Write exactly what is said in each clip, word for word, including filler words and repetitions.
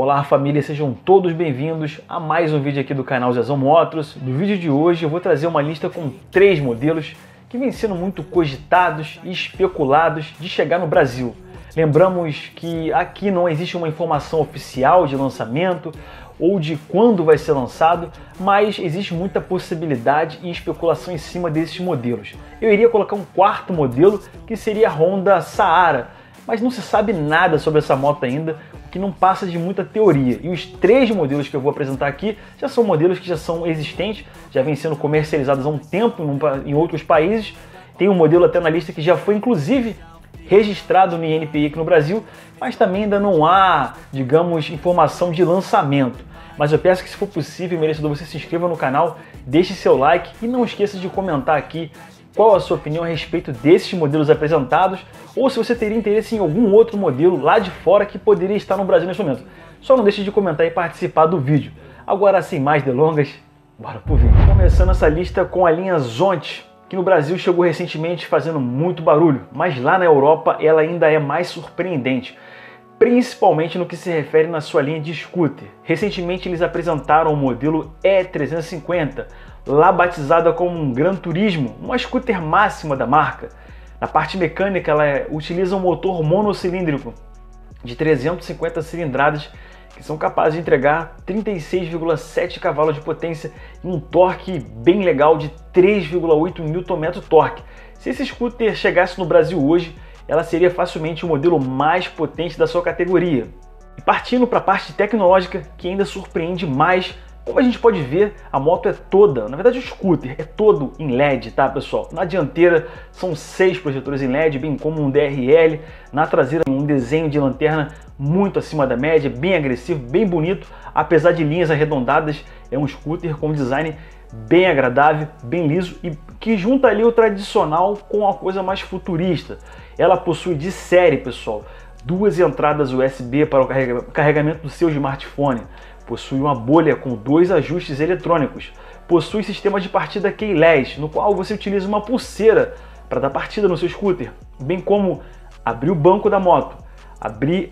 Olá família, sejam todos bem-vindos a mais um vídeo aqui do canal Zezão Motors. No vídeo de hoje eu vou trazer uma lista com três modelos que vêm sendo muito cogitados e especulados de chegar no Brasil. Lembramos que aqui não existe uma informação oficial de lançamento ou de quando vai ser lançado, mas existe muita possibilidade e especulação em cima desses modelos. Eu iria colocar um quarto modelo, que seria a Honda Saara, mas não se sabe nada sobre essa moto ainda, o que não passa de muita teoria. E os três modelos que eu vou apresentar aqui já são modelos que já são existentes, já vêm sendo comercializados há um tempo em outros países. Tem um modelo até na lista que já foi inclusive registrado no I N P I aqui no Brasil, mas também ainda não há, digamos, informação de lançamento. Mas eu peço que, se for possível, merecedor, você se inscreva no canal, deixe seu like e não esqueça de comentar aqui qual a sua opinião a respeito desses modelos apresentados, ou se você teria interesse em algum outro modelo lá de fora que poderia estar no Brasil neste momento. Só não deixe de comentar e participar do vídeo. Agora, sem mais delongas, bora pro vídeo. Começando essa lista com a linha Zonte, que no Brasil chegou recentemente fazendo muito barulho, mas lá na Europa ela ainda é mais surpreendente, principalmente no que se refere na sua linha de scooter. Recentemente eles apresentaram o modelo E trezentos e cinquenta, lá batizada como um Gran Turismo, uma scooter máxima da marca. Na parte mecânica ela utiliza um motor monocilíndrico de trezentas e cinquenta cilindradas, que são capazes de entregar trinta e seis vírgula sete cavalos de potência e um torque bem legal de três vírgula oito newton-metro torque. Se esse scooter chegasse no Brasil hoje, ela seria facilmente o modelo mais potente da sua categoria. E partindo para a parte tecnológica, que ainda surpreende mais, como a gente pode ver, a moto é toda, na verdade o scooter é todo em L E D, tá pessoal? Na dianteira são seis projetores em L E D, bem como um D R L. Na traseira um desenho de lanterna muito acima da média, bem agressivo, bem bonito. Apesar de linhas arredondadas, é um scooter com um design bem agradável, bem liso e que junta ali o tradicional com a coisa mais futurista. Ela possui de série, pessoal, duas entradas U S B para o carregamento do seu smartphone. Possui uma bolha com dois ajustes eletrônicos. Possui sistema de partida keyless, no qual você utiliza uma pulseira para dar partida no seu scooter, bem como abrir o banco da moto, abrir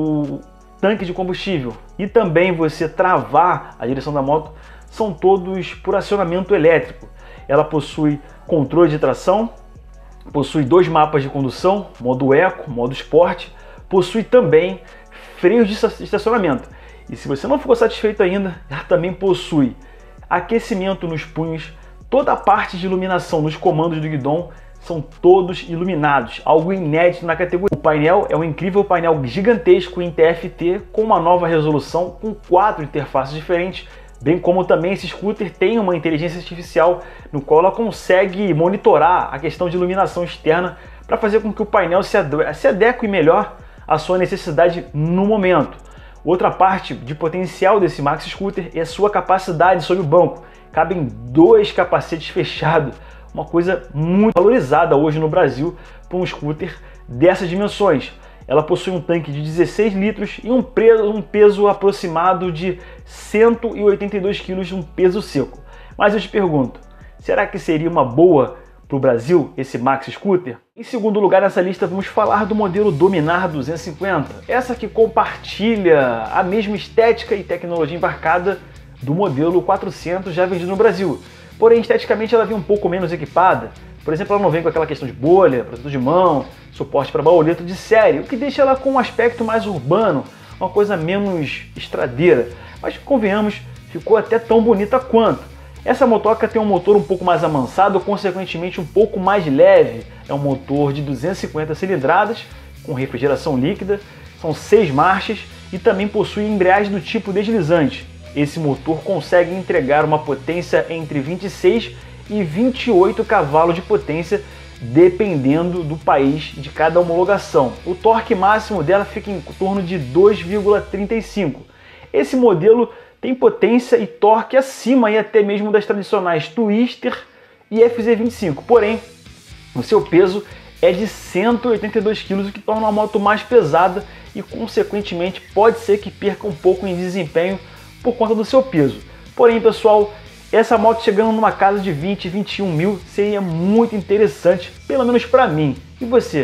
o tanque de combustível e também você travar a direção da moto. São todos por acionamento elétrico. Ela possui controle de tração, possui dois mapas de condução, modo Eco, modo Sport, possui também freios de estacionamento. E se você não ficou satisfeito ainda, ela também possui aquecimento nos punhos, toda a parte de iluminação nos comandos do guidão são todos iluminados, algo inédito na categoria. O painel é um incrível painel gigantesco em T F T com uma nova resolução com quatro interfaces diferentes, bem como também esse scooter tem uma inteligência artificial no qual ela consegue monitorar a questão de iluminação externa para fazer com que o painel se adeque melhor à sua necessidade no momento. Outra parte de potencial desse Maxi Scooter é a sua capacidade sobre o banco. Cabem dois capacetes fechados, uma coisa muito valorizada hoje no Brasil para um scooter dessas dimensões. Ela possui um tanque de dezesseis litros e um peso, um peso aproximado de cento e oitenta e dois quilos de um peso seco. Mas eu te pergunto, será que seria uma boa para o Brasil esse Maxi Scooter? Em segundo lugar nessa lista vamos falar do modelo Dominar duzentos e cinquenta, essa que compartilha a mesma estética e tecnologia embarcada do modelo quatrocentos já vendido no Brasil. Porém, esteticamente ela vem um pouco menos equipada. Por exemplo, ela não vem com aquela questão de bolha, protetor de mão, suporte para bauleta de série, o que deixa ela com um aspecto mais urbano, uma coisa menos estradeira. Mas convenhamos, ficou até tão bonita quanto. Essa motoca tem um motor um pouco mais amansado, consequentemente um pouco mais leve. É um motor de duzentas e cinquenta cilindradas, com refrigeração líquida, são seis marchas e também possui embreagem do tipo deslizante. Esse motor consegue entregar uma potência entre vinte e seis e vinte e oito cavalos de potência, dependendo do país de cada homologação. O torque máximo dela fica em torno de dois vírgula trinta e cinco. Esse modelo tem potência e torque acima e até mesmo das tradicionais Twister e F Z vinte e cinco, porém o seu peso é de cento e oitenta e dois quilos, o que torna a moto mais pesada e consequentemente pode ser que perca um pouco em desempenho por conta do seu peso. Porém pessoal, essa moto chegando numa casa de vinte, vinte e um mil seria muito interessante, pelo menos para mim. E você,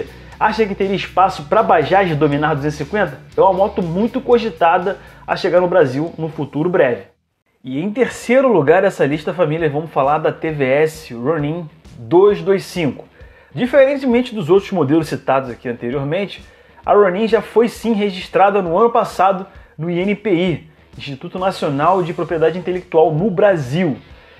Acha que teria espaço para a Bajaj dominar duzentos e cinquenta? É uma moto muito cogitada a chegar no Brasil no futuro breve. E em terceiro lugar dessa lista, família, vamos falar da T V S Ronin duzentos e vinte e cinco. Diferentemente dos outros modelos citados aqui anteriormente, a Ronin já foi sim registrada no ano passado no I N P I, Instituto Nacional de Propriedade Intelectual no Brasil.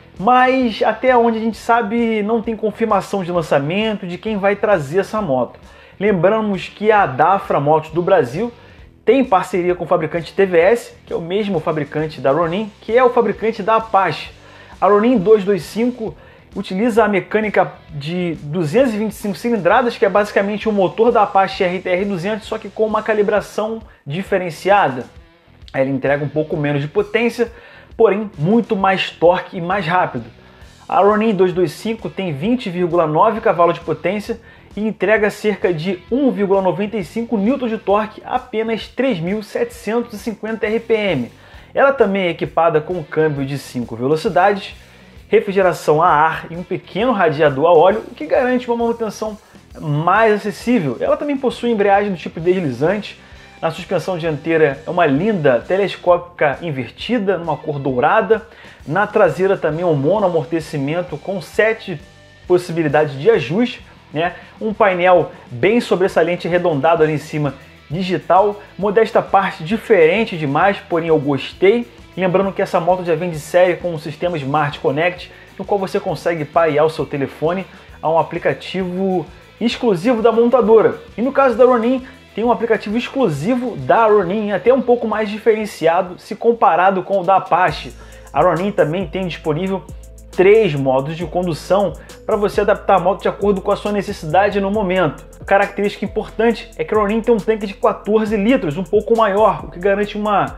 Mas até onde a gente sabe não tem confirmação de lançamento de quem vai trazer essa moto. Lembramos que a Dafra Motos do Brasil tem parceria com o fabricante T V S, que é o mesmo fabricante da Ronin, que é o fabricante da Apache. A Ronin duzentos e vinte e cinco utiliza a mecânica de duzentas e vinte e cinco cilindradas, que é basicamente o motor da Apache R T R duzentos, só que com uma calibração diferenciada. Ela entrega um pouco menos de potência, porém muito mais torque e mais rápido. A Ronin duzentos e vinte e cinco tem vinte vírgula nove cavalos de potência e entrega cerca de um vírgula noventa e cinco newtons de torque a apenas três mil setecentos e cinquenta R P M. Ela também é equipada com um câmbio de cinco velocidades, refrigeração a ar e um pequeno radiador a óleo, o que garante uma manutenção mais acessível. Ela também possui embreagem do tipo deslizante. Na suspensão dianteira é uma linda telescópica invertida, numa cor dourada. Na traseira também um monoamortecimento com sete possibilidades de ajuste, né? Um painel bem sobressalente arredondado ali em cima, digital. Modesta parte, diferente demais, porém eu gostei. Lembrando que essa moto já vem de série com um sistema Smart Connect, no qual você consegue parear o seu telefone a um aplicativo exclusivo da montadora. E no caso da Ronin, tem um aplicativo exclusivo da Ronin, até um pouco mais diferenciado se comparado com o da Apache. A Ronin também tem disponível três modos de condução para você adaptar a moto de acordo com a sua necessidade no momento. A característica importante é que a Ronin tem um tanque de quatorze litros, um pouco maior, o que garante uma,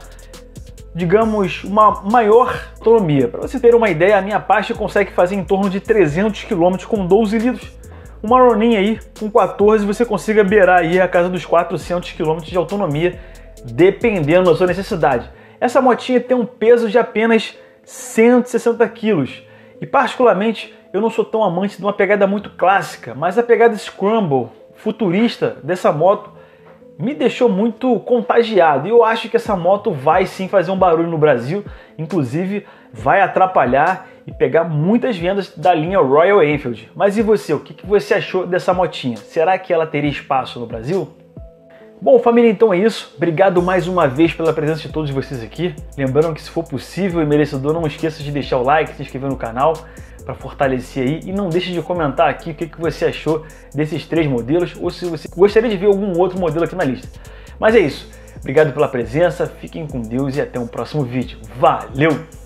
digamos, uma maior autonomia. Para você ter uma ideia, a minha Apache consegue fazer em torno de trezentos quilômetros com doze litros. Uma Ronin aí com quatorze você consiga beirar aí a casa dos quatrocentos quilômetros de autonomia, dependendo da sua necessidade. Essa motinha tem um peso de apenas cento e sessenta quilos. E particularmente eu não sou tão amante de uma pegada muito clássica, mas a pegada scramble, futurista dessa moto me deixou muito contagiado. E eu acho que essa moto vai sim fazer um barulho no Brasil, inclusive vai atrapalhar e pegar muitas vendas da linha Royal Enfield. Mas e você, o que você achou dessa motinha? Será que ela teria espaço no Brasil? Bom, família, então é isso. Obrigado mais uma vez pela presença de todos vocês aqui. Lembrando que se for possível e merecedor, não esqueça de deixar o like, se inscrever no canal para fortalecer aí. E não deixe de comentar aqui o que você achou desses três modelos ou se você gostaria de ver algum outro modelo aqui na lista. Mas é isso. Obrigado pela presença, fiquem com Deus e até um próximo vídeo. Valeu!